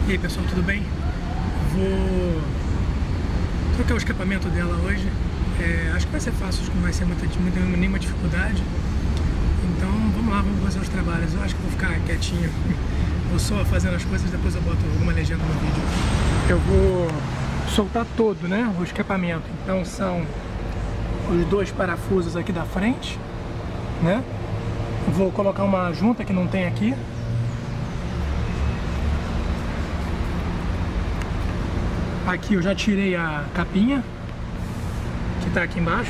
E aí pessoal, tudo bem? Vou trocar o escapamento dela hoje. Acho que vai ser fácil, acho que não vai ser nenhuma dificuldade. Então vamos lá, vamos fazer os trabalhos. Eu acho que vou ficar quietinho, vou só fazendo as coisas, depois eu boto alguma legenda no vídeo. Eu vou soltar todo, né, o escapamento. Então são os dois parafusos aqui da frente, né? Vou colocar uma junta que não tem aqui. Aqui eu já tirei a capinha, que está aqui embaixo.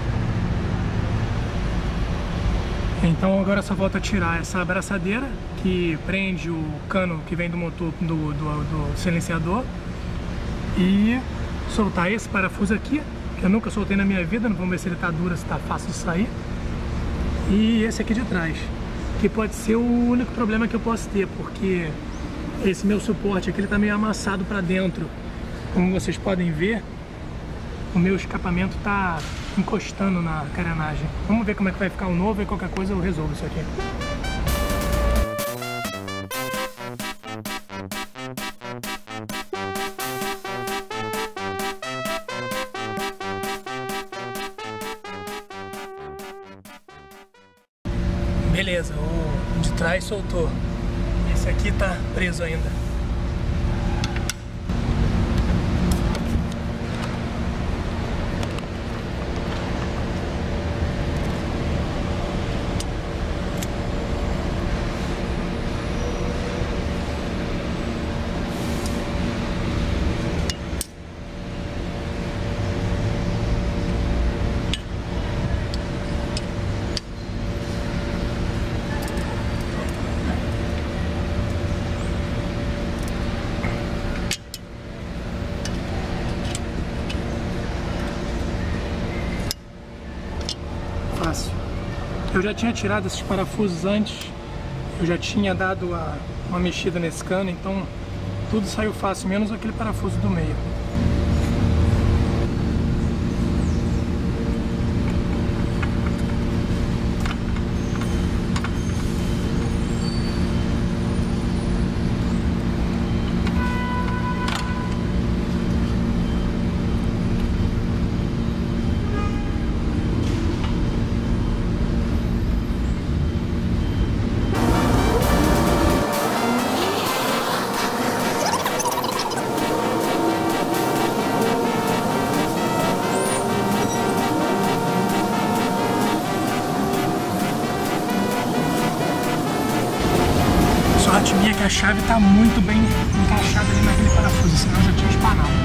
Então agora só falta tirar essa abraçadeira que prende o cano que vem do motor do silenciador e soltar esse parafuso aqui, que eu nunca soltei na minha vida. Vamos ver se ele está duro, se está fácil de sair. E esse aqui de trás, que pode ser o único problema que eu posso ter, porque esse meu suporte aqui ele está meio amassado para dentro. Como vocês podem ver, o meu escapamento está encostando na carenagem. Vamos ver como é que vai ficar o novo e qualquer coisa eu resolvo isso aqui. Beleza, o de trás soltou. Esse aqui tá preso ainda. Eu já tinha tirado esses parafusos antes, eu já tinha dado uma mexida nesse cano, então tudo saiu fácil, menos aquele parafuso do meio. Sorte minha que a chave está muito bem encaixada ali naquele parafuso, senão eu já tinha espanado.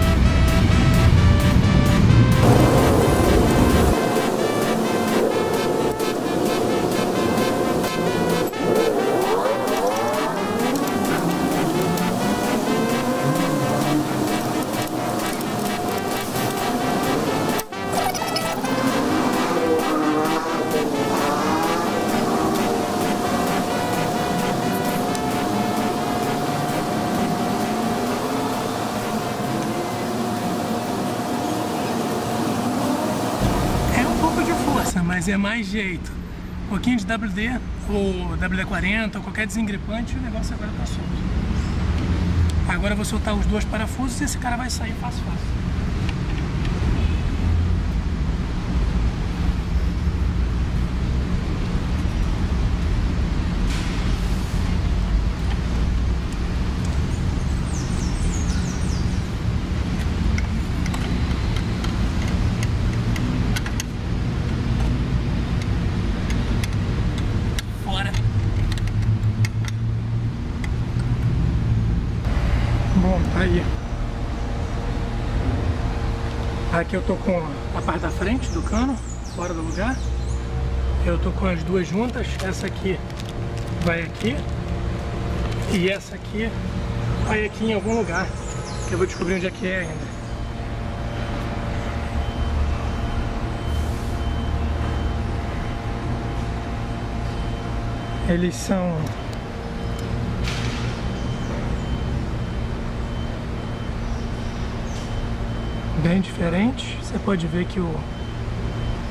Mas é mais jeito. Um pouquinho de WD ou WD-40 ou qualquer desengripante, o negócio agora tá solto. Agora eu vou soltar os dois parafusos e esse cara vai sair fácil. Bom, tá aí. Aqui eu tô com a parte da frente do cano, fora do lugar. Eu tô com as duas juntas. Essa aqui vai aqui. E essa aqui vai aqui em algum lugar, que eu vou descobrir onde é que é ainda. Eles são bem diferente. Você pode ver que o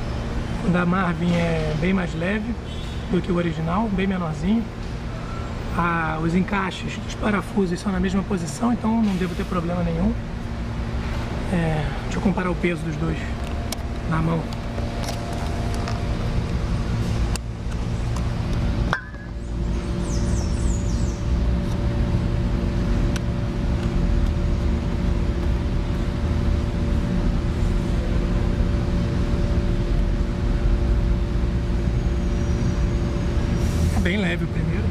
da Marvin é bem mais leve do que o original, bem menorzinho. Os encaixes dos parafusos são na mesma posição, então não devo ter problema nenhum. Deixa eu comparar o peso dos dois na mão. É bem leve o primeiro.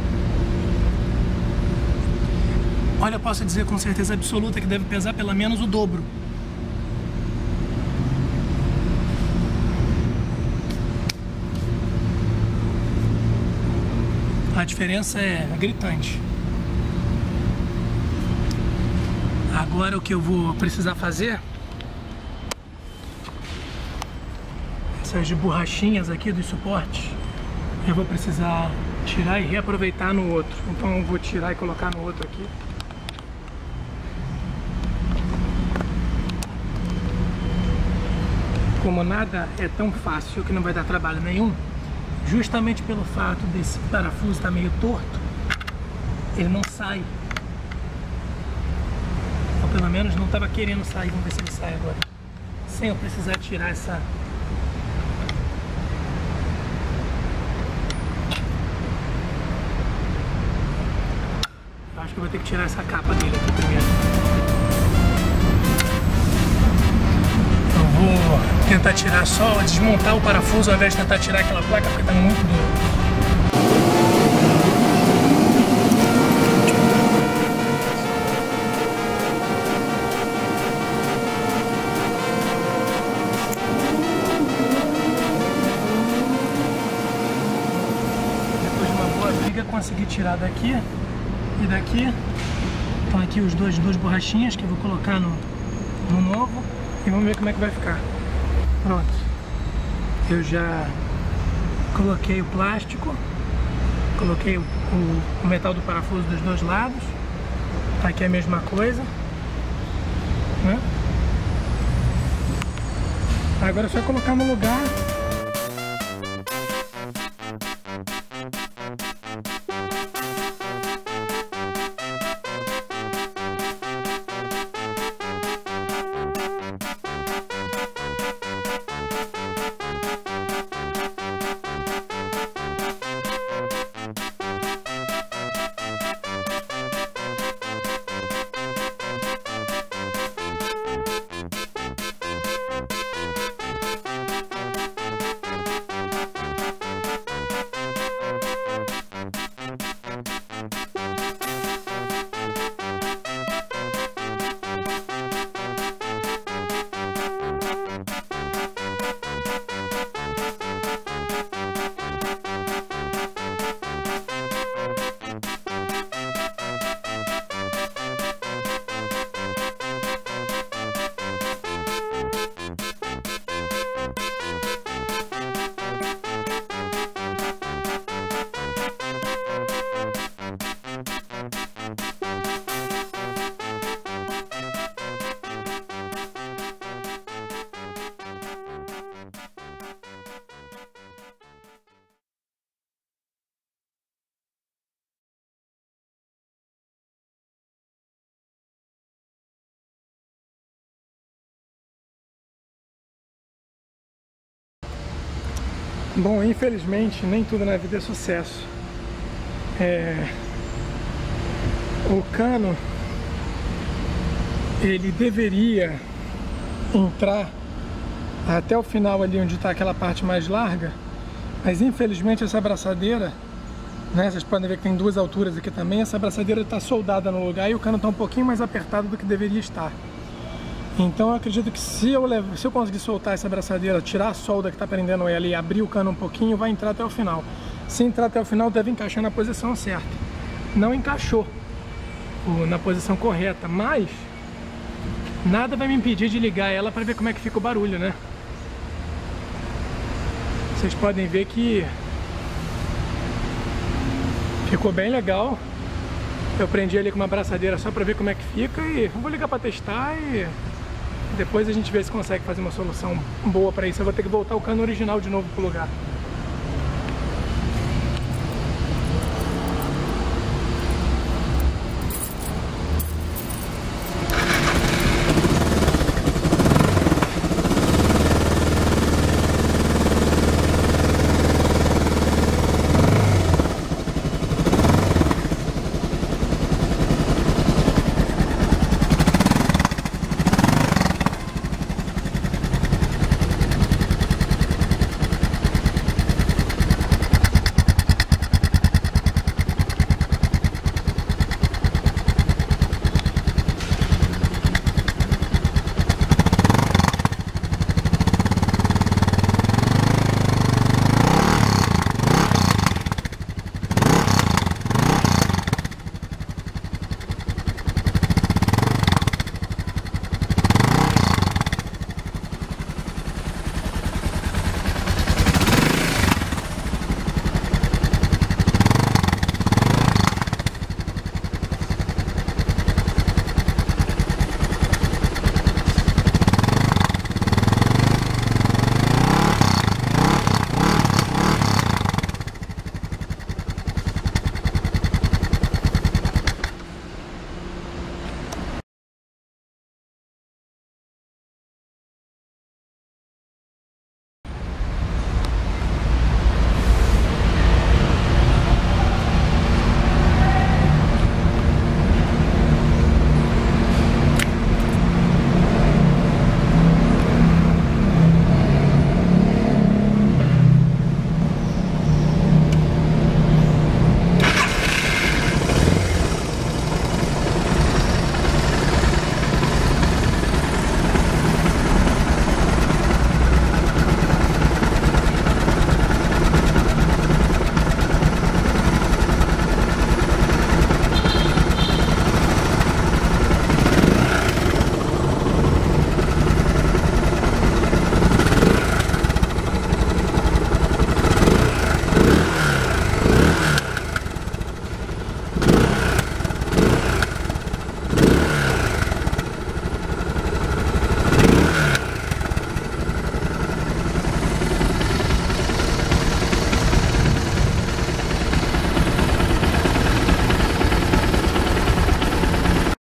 Olha, eu posso dizer com certeza absoluta que deve pesar pelo menos o dobro. A diferença é gritante. Agora o que eu vou precisar fazer, essas borrachinhas aqui dos suportes, eu vou precisar tirar e reaproveitar no outro. Então eu vou tirar e colocar no outro aqui. Como nada é tão fácil que não vai dar trabalho nenhum, justamente pelo fato desse parafuso estar meio torto, ele não sai. Ou pelo menos não estava querendo sair. Vamos ver se ele sai agora. Sem eu precisar tirar essa... Eu acho que eu vou ter que tirar essa capa dele aqui primeiro. Vou tentar tirar só, desmontar o parafuso ao invés de tentar tirar aquela placa, porque está muito duro. Depois de uma boa briga, consegui tirar daqui e daqui. Estão aqui os duas borrachinhas que eu vou colocar no novo. E vamos ver como é que vai ficar. Pronto. Eu já coloquei o plástico, coloquei o metal do parafuso dos dois lados. Tá aqui a mesma coisa, né? Agora é só colocar no lugar. Bom, infelizmente nem tudo na vida é sucesso. O cano, ele deveria entrar até o final ali onde está aquela parte mais larga, mas infelizmente essa abraçadeira, né, vocês podem ver que tem duas alturas aqui também, essa abraçadeira está soldada no lugar e o cano está um pouquinho mais apertado do que deveria estar. Então eu acredito que se eu conseguir soltar essa abraçadeira, tirar a solda que está prendendo ela e abrir o cano um pouquinho, vai entrar até o final. Se entrar até o final, deve encaixar na posição certa. Não encaixou na posição correta, mas nada vai me impedir de ligar ela para ver como é que fica o barulho, né? Vocês podem ver que ficou bem legal. Eu prendi ali com uma abraçadeira só para ver como é que fica e vou ligar para testar e depois a gente vê se consegue fazer uma solução boa para isso. Eu vou ter que voltar o cano original de novo pro lugar.